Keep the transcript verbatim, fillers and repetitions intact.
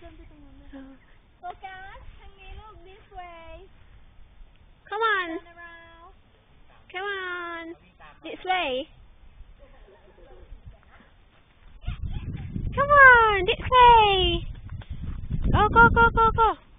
Focus. Hang me, look this way. Come on. Turn around. Come on. This way. Come on, this way. Go, go, go, go, go.